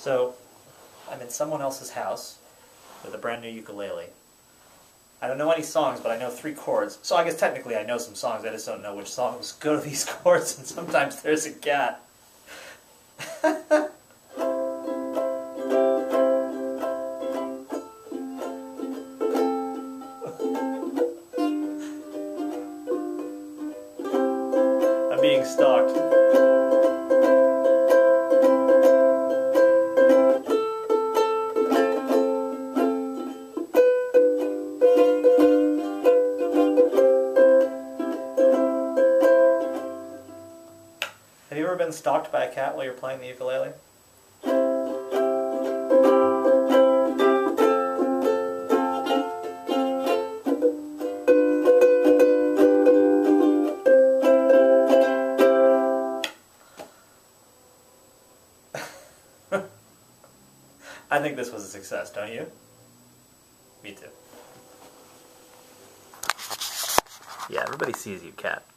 So, I'm in someone else's house with a brand new ukulele. I don't know any songs, but I know 3 chords. So I guess technically I know some songs, I just don't know which songs go to these chords, and sometimes there's a cat. I'm being stalked. Have you ever been stalked by a cat while you're playing the ukulele? I think this was a success, don't you? Me too. Yeah, everybody sees you, cat.